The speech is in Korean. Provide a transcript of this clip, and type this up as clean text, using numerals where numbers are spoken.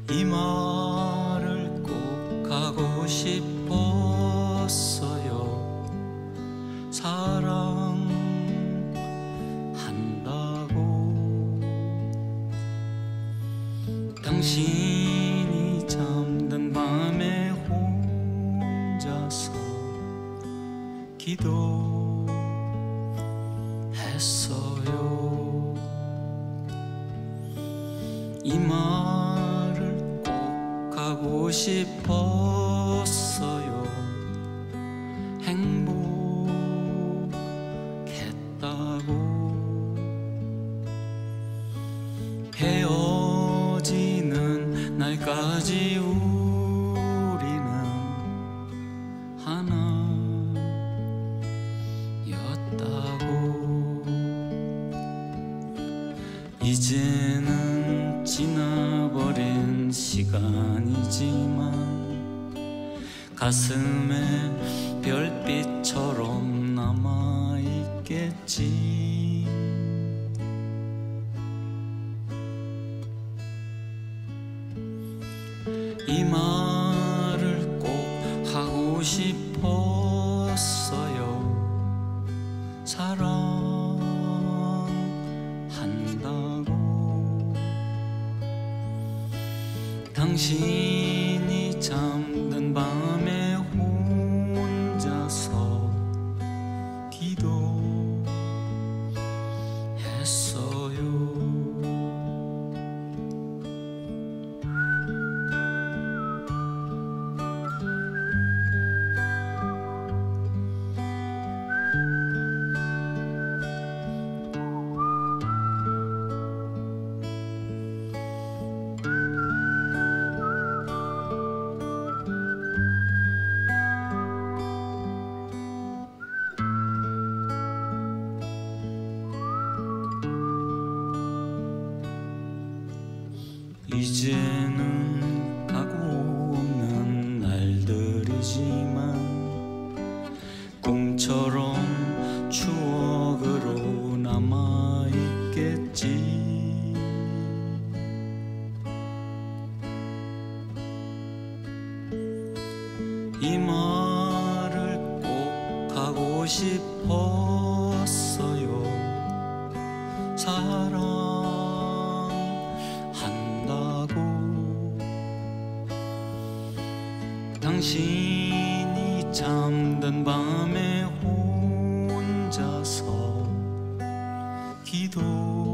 이 말을 꼭 하고 싶었어요. 사랑한다고. 당신이 잠든 밤에 혼자서 기도했어요. 이 말을 꼭 하고 싶었어요. 행복했다고. 헤어지는 날까지 우리는 하나였다고. 이제는 지나버린 시간이지만 가슴에 별빛처럼 남아있겠지. 이 말을 꼭 하고 싶었어요. 사랑한다고. 당신이 잠든 밤에 혼자서 기도했어요. 이제는 가고 없는 날들이지만 꿈처럼 추억으로 남아있겠지. 이 말을 꼭 하고 싶었어요. 당신이 잠든 밤에 혼자서 기도